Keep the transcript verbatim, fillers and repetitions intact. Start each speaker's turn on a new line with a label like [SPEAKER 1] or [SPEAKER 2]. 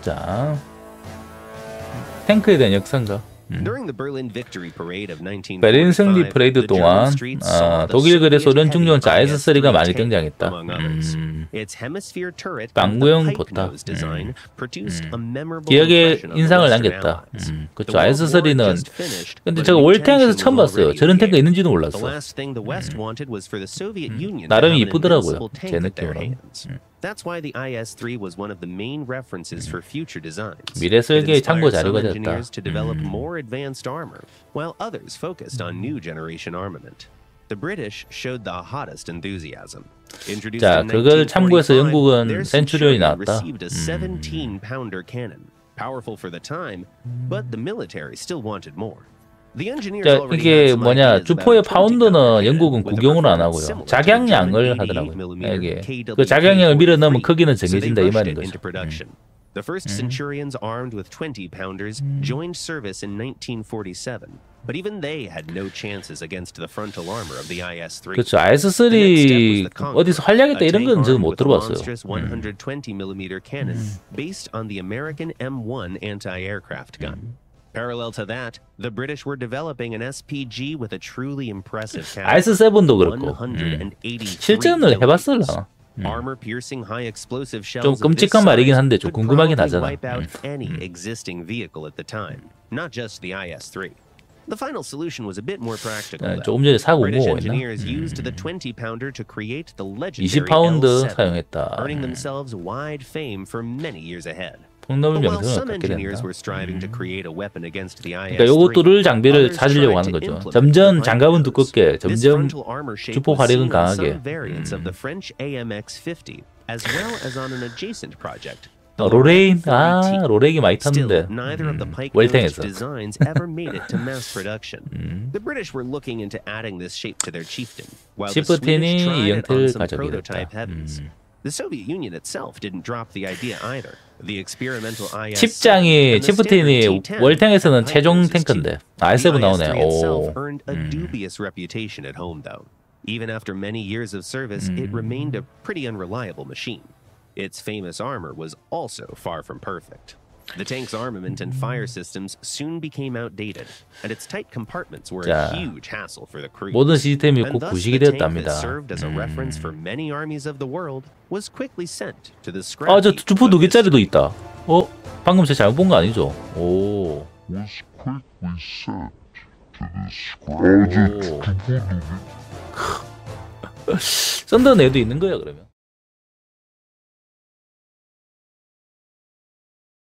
[SPEAKER 1] 자, 탱크에 대한 역사인가? 음. 베를린 승리 퍼레이드 동안 아, 독일글의 소련 중전차 아이에스 쓰리가 많이 등장했다. 음. 빵구형 포탑. 음. 음. 기억에 인상을 남겼다. 음. 그쵸. 아이에스 쓰리는 근데 제가 월탱에서 처음 봤어요. 저런 탱크 있는지도 몰랐어. 음. 나름 이쁘더라고요. 제 느낌으로. 음.
[SPEAKER 2] That's why the I S three was one of the main references for future designs.
[SPEAKER 1] 미래 설계의 참고 자료가 됐다.
[SPEAKER 2] engineers to develop more advanced armor, while others focused on new generation armament. The British showed the hottest enthusiasm.
[SPEAKER 1] 자, 그걸 참고해서 영국은 센츄리온이 나왔다.
[SPEAKER 2] received a seventeen pounder cannon, powerful for the time, but the military still wanted more.
[SPEAKER 1] 자, 이게 뭐냐, 주포의 파운드는 영국은 구경으로 안 하고요. 작양량을 하더라고요. 이게 그 작양량을 밀어 넣으면 크기는 정해진다 이 말인 거죠. 음.
[SPEAKER 2] The first Centurions armed with twenty pounders joined service in nineteen forty-seven, but even they had no chances against the frontal armor of the I S three.
[SPEAKER 1] 그렇죠. 아이에스 쓰리 어디서 활약했다 이런 건 저는 못 들어봤어요.
[SPEAKER 2] one hundred twenty millimeter cannon based on the American M one anti-aircraft gun. Parallel to that, the British were developing an S P G with a truly impressive cannon.
[SPEAKER 1] 아이에스 세븐도 그렇고 음. 실전을 해봤을라. 음.
[SPEAKER 2] Armor-piercing high-explosive
[SPEAKER 1] 좀
[SPEAKER 2] shells
[SPEAKER 1] 끔찍한 말이긴 한데 좀 궁금하긴 하잖아.
[SPEAKER 2] wipe out
[SPEAKER 1] 음.
[SPEAKER 2] any existing vehicle at the time, not just the I S three. The final solution was a bit more practical.
[SPEAKER 1] 네, 조금 전에 사고
[SPEAKER 2] British
[SPEAKER 1] 뭐
[SPEAKER 2] engineers
[SPEAKER 1] 했나?
[SPEAKER 2] used the twenty pounder to create the legendary
[SPEAKER 1] 이십 파운드
[SPEAKER 2] L seven,
[SPEAKER 1] 사용했다.
[SPEAKER 2] earning themselves wide fame for many years ahead.
[SPEAKER 1] 폭넓은
[SPEAKER 2] But while
[SPEAKER 1] 명성을
[SPEAKER 2] some
[SPEAKER 1] 갖게
[SPEAKER 2] engineers
[SPEAKER 1] 된다.
[SPEAKER 2] were striving to create a weapon against the I S three,
[SPEAKER 1] 그러니까 요것들을 장비를
[SPEAKER 2] others
[SPEAKER 1] 찾으려고
[SPEAKER 2] tried
[SPEAKER 1] 하는
[SPEAKER 2] to
[SPEAKER 1] 거죠.
[SPEAKER 2] implement
[SPEAKER 1] 점점
[SPEAKER 2] the
[SPEAKER 1] 장갑은
[SPEAKER 2] Vipers.
[SPEAKER 1] 두껍게,
[SPEAKER 2] This
[SPEAKER 1] 점점
[SPEAKER 2] frontal armor shape
[SPEAKER 1] 주포
[SPEAKER 2] was
[SPEAKER 1] 화력은
[SPEAKER 2] seen on
[SPEAKER 1] 강하게.
[SPEAKER 2] some variants of the French A M X fifty, as well as on an adjacent project.
[SPEAKER 1] 어, 로레인, 아, 로레인이 많이 탔는데.
[SPEAKER 2] Still, neither of the
[SPEAKER 1] 음,
[SPEAKER 2] pike-nosed
[SPEAKER 1] 월탱에서.
[SPEAKER 2] designs ever made it to mass production. The British were looking into adding this shape to their chieftain, while the Swedish
[SPEAKER 1] 시프틴이
[SPEAKER 2] tried
[SPEAKER 1] 이
[SPEAKER 2] it on
[SPEAKER 1] 형태를
[SPEAKER 2] some
[SPEAKER 1] 가져오게
[SPEAKER 2] prototype
[SPEAKER 1] 됐다.
[SPEAKER 2] heavies.
[SPEAKER 1] 음.
[SPEAKER 2] The Soviet Union itself didn't drop the idea either. The experimental I S
[SPEAKER 1] 칩장이,
[SPEAKER 2] and the standard
[SPEAKER 1] 치프틴이
[SPEAKER 2] T ten
[SPEAKER 1] 월탱에서는
[SPEAKER 2] had
[SPEAKER 1] 최종
[SPEAKER 2] high
[SPEAKER 1] 탱크인데.
[SPEAKER 2] The
[SPEAKER 1] 아이 세븐
[SPEAKER 2] I S
[SPEAKER 1] 나오네.
[SPEAKER 2] three itself
[SPEAKER 1] 오.
[SPEAKER 2] earned a
[SPEAKER 1] 음.
[SPEAKER 2] dubious reputation at home, though. Even after many years of service, it remained a pretty unreliable machine. Its famous armor was also far from perfect. The tank's armament and fire systems soon became outdated, and its tight compartments were
[SPEAKER 1] 자,
[SPEAKER 2] a huge hassle for the crew.
[SPEAKER 1] 모든 시스템이
[SPEAKER 2] And
[SPEAKER 1] 꼭
[SPEAKER 2] thus,
[SPEAKER 1] 부식이
[SPEAKER 2] the tank
[SPEAKER 1] 되었답니다.
[SPEAKER 2] that served as a reference for many armies of the world was quickly sent to the scrap
[SPEAKER 1] 아, 저
[SPEAKER 2] heap
[SPEAKER 1] 주포 두
[SPEAKER 2] of history.
[SPEAKER 1] 개짜리도 있다. 어? 방금 제가 잘못 본 거 아니죠? 오.
[SPEAKER 3] was quickly sent to the scrap.
[SPEAKER 1] 오. 썬더 내도 있는 거야, 그러면?